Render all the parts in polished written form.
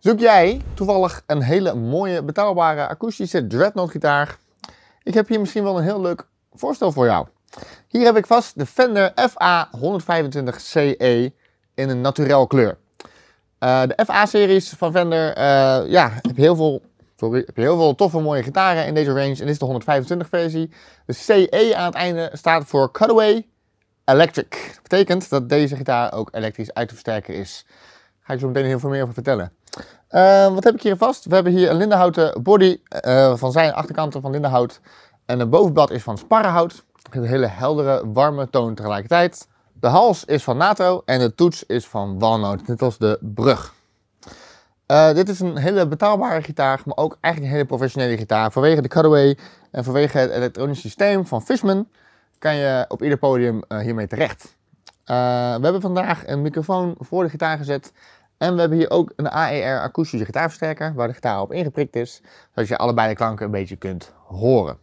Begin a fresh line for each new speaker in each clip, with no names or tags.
Zoek jij toevallig een hele mooie, betaalbare akoestische Dreadnought gitaar? Ik heb hier misschien wel een heel leuk voorstel voor jou. Hier heb ik vast de Fender FA125CE in een naturel kleur. De FA-series van Fender heb heel veel toffe mooie gitaren in deze range. En dit is de 125 versie. De CE aan het einde staat voor Cutaway Electric. Dat betekent dat deze gitaar ook elektrisch uit te versterken is. Daar ga ik zo meteen heel veel meer over vertellen. Wat heb ik hier vast? We hebben hier een lindenhouten body van zijn achterkanten van lindenhout. En het bovenblad is van sparrenhout. Een hele heldere, warme toon tegelijkertijd. De hals is van NATO en de toets is van walnoot, net als de brug. Dit is een hele betaalbare gitaar, maar ook eigenlijk een hele professionele gitaar. Vanwege de Cutaway en vanwege het elektronisch systeem van Fishman kan je op ieder podium hiermee terecht. We hebben vandaag een microfoon voor de gitaar gezet. En we hebben hier ook een AER akoestische gitaarversterker waar de gitaar op ingeprikt is. Zodat je allebei de klanken een beetje kunt horen.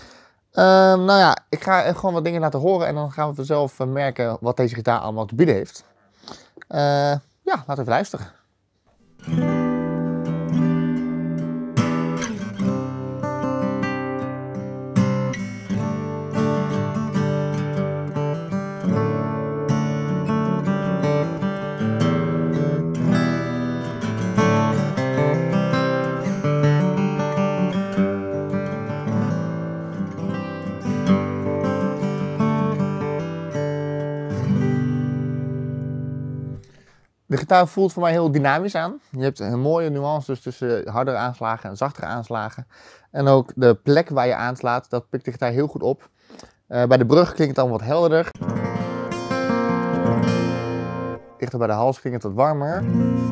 Ik ga gewoon wat dingen laten horen en dan gaan we vanzelf merken wat deze gitaar allemaal te bieden heeft. Laten we even luisteren. De gitaar voelt voor mij heel dynamisch aan. Je hebt een mooie nuance dus tussen hardere aanslagen en zachtere aanslagen. En ook de plek waar je aanslaat, dat pikt de gitaar heel goed op. Bij de brug klinkt het dan wat helderder. Dichter bij de hals klinkt het wat warmer.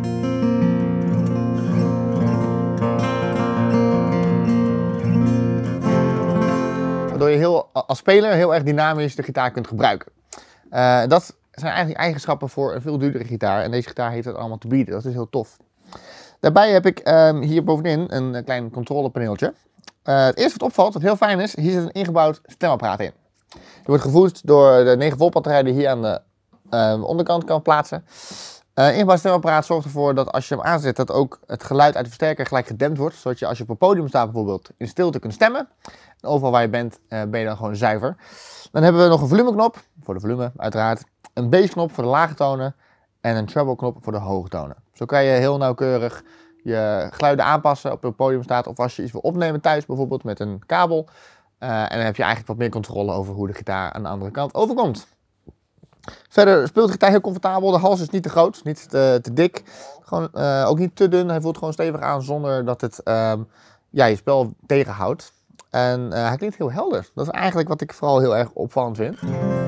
Waardoor je als speler heel erg dynamisch de gitaar kunt gebruiken. Dat zijn eigenlijk eigenschappen voor een veel duurdere gitaar. En deze gitaar heeft dat allemaal te bieden. Dat is heel tof. Daarbij heb ik hier bovenin een klein controlepaneeltje. Het eerste wat opvalt, wat heel fijn is, hier zit een ingebouwd stemapparaat in. Die wordt gevoed door de 9 volt batterij die je hier aan de onderkant kan plaatsen. Ingebouwd stemapparaat zorgt ervoor dat als je hem aanzet, dat ook het geluid uit de versterker gelijk gedempt wordt. Zodat je als je op een podium staat bijvoorbeeld in stilte kunt stemmen. En overal waar je bent, ben je dan gewoon zuiver. Dan hebben we nog een volumeknop, voor de volume uiteraard. Een bassknop voor de lage tonen en een treble knop voor de hoge tonen. Zo kan je heel nauwkeurig je geluiden aanpassen op je podium staat. Of als je iets wil opnemen thuis bijvoorbeeld met een kabel. En dan heb je eigenlijk wat meer controle over hoe de gitaar aan de andere kant overkomt. Verder speelt de gitaar heel comfortabel. De hals is niet te groot, niet te dik. Gewoon, ook niet te dun. Hij voelt gewoon stevig aan zonder dat het je spel tegenhoudt. En hij klinkt heel helder. Dat is eigenlijk wat ik vooral heel erg opvallend vind.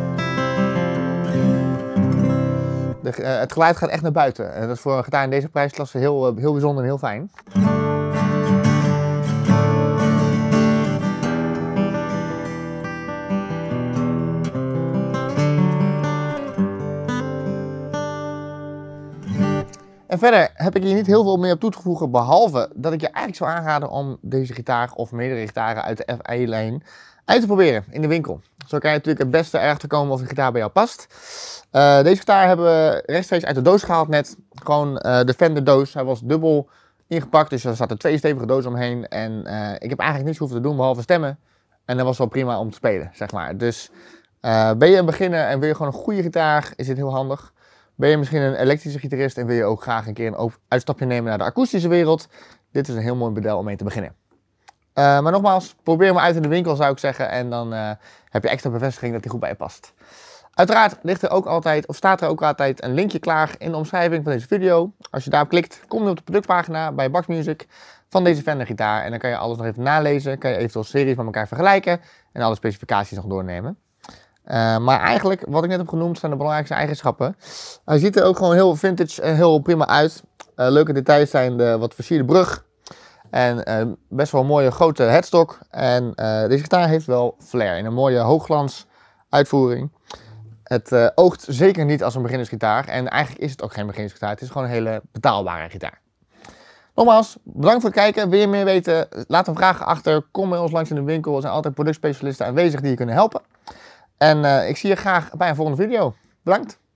Het geluid gaat echt naar buiten. En dat is voor een gitaar in deze prijsklasse heel bijzonder en heel fijn. En verder heb ik hier niet heel veel meer op toe te voegen, behalve dat ik je eigenlijk zou aanraden om deze gitaar of meerdere gitaren uit de FA-lijn uit te proberen in de winkel. Zo kan je natuurlijk het beste erachter komen of de gitaar bij jou past. Deze gitaar hebben we rechtstreeks uit de doos gehaald net. Gewoon de Fender doos. Hij was dubbel ingepakt, dus er zaten 2 stevige dozen omheen. En ik heb eigenlijk niets hoeven te doen behalve stemmen. En dat was wel prima om te spelen, zeg maar. Dus ben je een beginner en wil je gewoon een goede gitaar, is dit heel handig. Ben je misschien een elektrische gitarist en wil je ook graag een keer een uitstapje nemen naar de akoestische wereld. Dit is een heel mooi model om mee te beginnen. Maar nogmaals, probeer hem uit in de winkel zou ik zeggen. En dan heb je extra bevestiging dat hij goed bij je past. Uiteraard staat er ook altijd een linkje klaar in de omschrijving van deze video. Als je daarop klikt, kom je op de productpagina bij Bax Music van deze Fender gitaar. En dan kan je alles nog even nalezen. Kan je eventueel series met elkaar vergelijken. En alle specificaties nog doornemen. Maar eigenlijk, wat ik net heb genoemd, zijn de belangrijkste eigenschappen. Hij ziet er ook gewoon heel vintage en heel prima uit. Leuke details zijn de wat versierde brug. En best wel een mooie grote headstock. En deze gitaar heeft wel flair in een mooie hoogglans uitvoering. Het oogt zeker niet als een beginnersgitaar. En eigenlijk is het ook geen beginnersgitaar. Het is gewoon een hele betaalbare gitaar. Nogmaals, bedankt voor het kijken. Wil je meer weten? Laat een vraag achter. Kom bij ons langs in de winkel. Er zijn altijd productspecialisten aanwezig die je kunnen helpen. En ik zie je graag bij een volgende video. Bedankt.